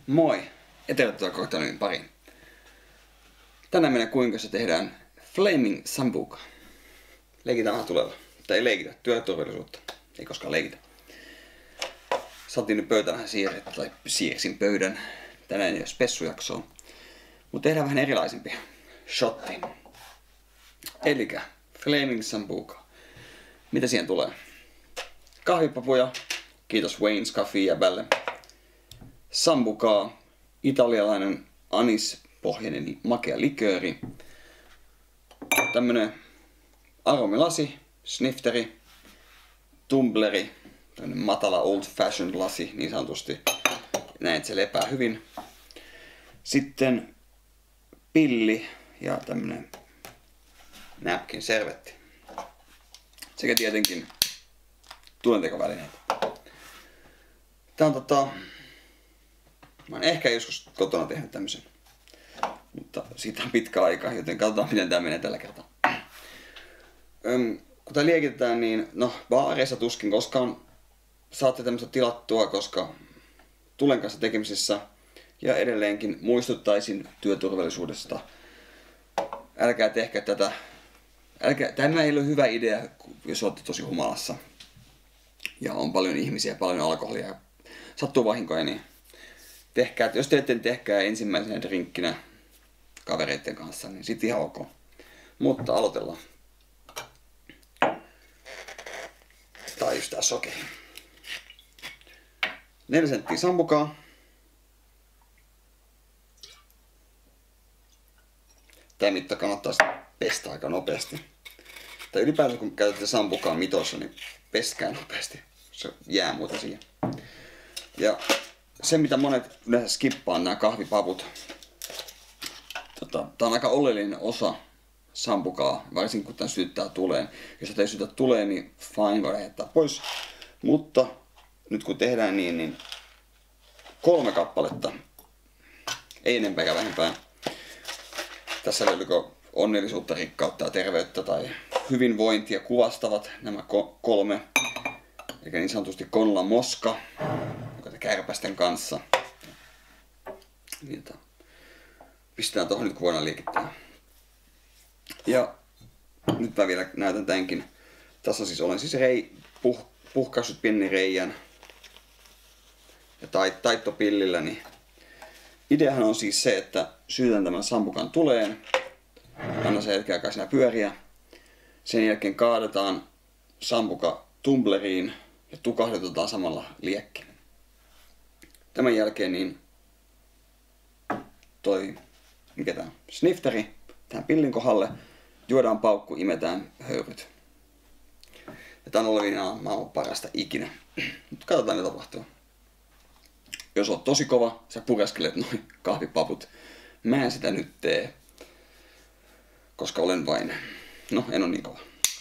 Moi ja tervetuloa Cocktailin pariin. Tänään meidän kuinka tehdään Flaming Sambuca. Leikitään vähän tulella. Tai ei leikitä, työturvallisuutta. Ei koskaan leikitä. Saatiin nyt pöytä vähän siirsin pöydän. Tänään ei ole spessujaksoa. Mutta tehdään vähän erilaisempi shotti. Elikkä Flaming Sambuca. Mitä siihen tulee? Kahvipapuja. Kiitos Wayne's Coffee jäbälle. Sambucaa. Italialainen anispohjainen makea likööri. Tämmönen aromilasi, snifteri, tumbleri, tämmönen matala old fashioned lasi niin sanotusti. Näin, että se lepää hyvin. Sitten pilli ja tämmönen napkin servetti. Sekä tietenkin tulentekovälineitä. Tää on mä oon ehkä joskus kotona tehnyt tämmösen. Mutta siitä on pitkä aika, joten katsotaan miten tää menee tällä kertaa. Kun tää liekitetään, niin baareissa tuskin koskaan saatte tämmöstä tilattua, koska tulen kanssa tekemisissä. Ja edelleenkin muistuttaisin työturvallisuudesta. Älkää tehkää tätä. Tämä ei ole hyvä idea, jos olette tosi humalassa. Ja on paljon ihmisiä, paljon alkoholia. Sattuu vahinkoja, niin tehkää, jos te ette tehkää ensimmäisenä drinkkinä kavereiden kanssa, niin sit ihan ok. Mutta aloitellaan. Tai just tää sokeri. 4 senttiä sambucaa. Tää mitta kannattaa pestä aika nopeasti. Tai ylipäänsä kun käytätte sambucaa mitossa, niin peskää nopeasti. Se jää muuta siihen. Ja se mitä monet yleensä skippaa on nämä kahvipavut. Tää on aika oleellinen osa sambucaa, varsinkin kun tän sytyttää tuleen. Jos tätä ei sytytä tuleen, niin fine, voi lähettää pois. Mutta nyt kun tehdään niin 3 kappaletta, ei enempää eikä vähempää. Tässä löytyykö onnellisuutta, rikkautta ja terveyttä tai hyvinvointia kuvastavat nämä 3. Eli niin sanotusti Conla Mosca, joka te kärpästen kanssa. Niitä pistetään tuohon nyt kun voidaan liekittää. Ja nyt mä vielä näytän tämänkin. Tässä on siis, olen siis puhkaissut pienen reijän. Ja taittopillillä. Niin ideahan on siis se, että sytytän tämän sambucan tuleen. Anna sen hetken aikaa siinä pyöriä. Sen jälkeen kaadetaan sambuca tumbleriin ja tukahdutetaan samalla liekki. Tämän jälkeen niin snifteri tähän pillin kohdalle, juodaan paukku, imetään höyryt. Ja tää on olevinaan maailman parasta ikinä. Mutta katsotaan mitä tapahtuu. Jos oot tosi kova, sä pureskelet noin kahvipaput. Mä en sitä nyt tee, koska olen vain, en oo niin kova.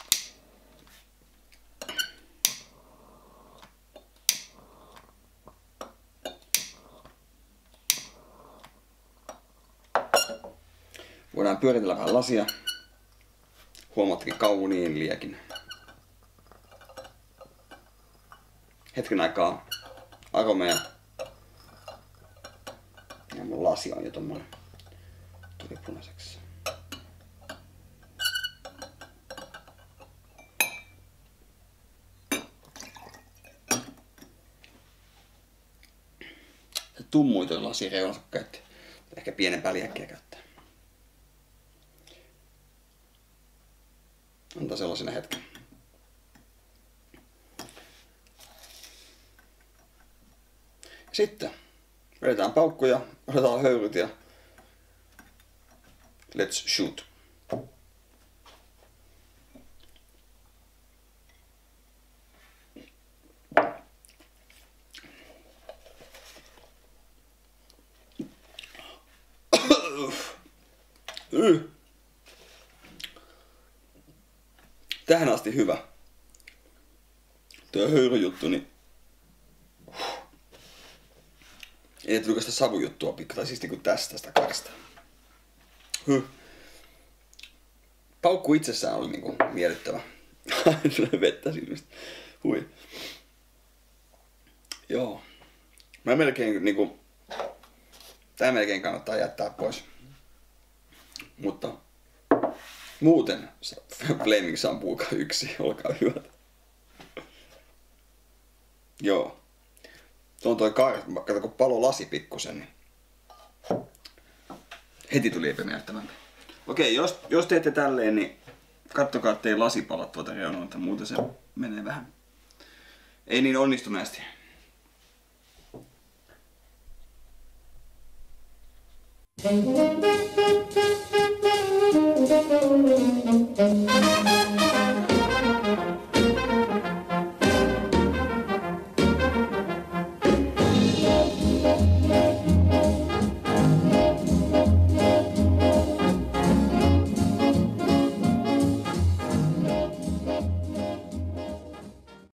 Voidaan pyöritellä vähän lasia. Huomaattekin kauniin liekin. Hetken aikaa aromeja. Ja mun lasi on jo tommonen. Tuli punaiseksi. Se tummui toi lasi reunansa käytti. Ehkä pienempää liekkiä käyttää. Antaa sellaisena hetken. Sitten vedetään paukkuja, otetaan höyryt ja let's shoot. Tähän asti hyvä. Tuo höyryjuttu, niin ei tuliko sitä savujuttua pikku, tai siis niinku tästä karista. Paukku itsessään oli niinku miellyttävä. Vettä silmistä. Hui. Joo. Mä melkein niinku Tää melkein kannattaa jättää pois. Mutta muuten Flaming Sambuca 1, olkaa hyvät. Joo. Se on toi kato kun palo lasi pikkusen, niin heti tuli epämiellyttävämpi. Okei, jos teette tälleen, niin kattokaa ettei lasi pala tuota reunoilta, muuten se menee vähän. Ei niin onnistuneesti.